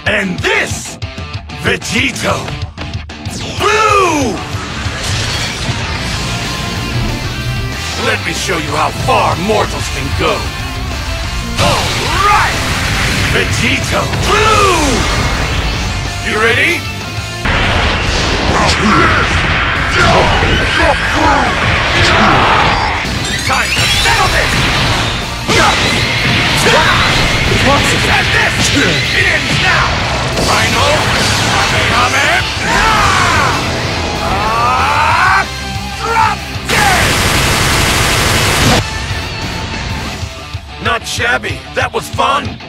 And this, Vegito. Blue! Let me show you how far mortals can go. Alright! Vegito, blue! You ready? Time to settle this! And this! It ends now! Final! Drop dead! Not shabby. That was fun.